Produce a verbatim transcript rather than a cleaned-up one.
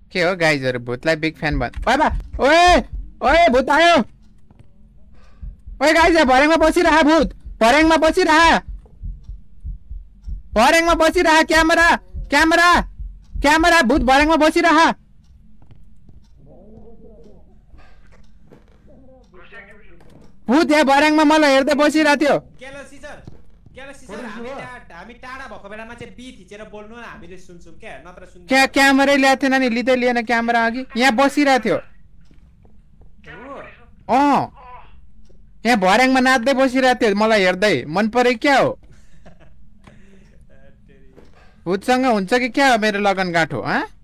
के हो गाइजहरु भूतलाई big fan भन् ओए बा ओए ओए भूत आयो ओए गाइज भर्याङमा बसिरहा भूत भर्याङमा बसिरहा भर्याङमा बसिरहा क्यामेरा क्यामेरा क्यामेरा भूत भर्याङमा बसिरहा भूत यहाँ भर्याङमा मलाई हेर्दै बसिरहेको थियो केलो सिजर केलो सिजर हामी हामी टाढा भएको बेलामा चाहिँ बी थिचेर बोल्नु न हामीले सुन्छौं के नत्र सुन्दैन क्या क्यामेरै ल्याएको थिएन नि लिँदै लिएन क्यामेरा अघि यहाँ बसिरहेको थियो अँ यहाँ भर्याङमा नाच्दै बसिरहेको थियो मलाई हेर्दै मन परे क्या हो भूतसँग हुन्छ कि क्या हो मेरो लगन गाँठो हाँ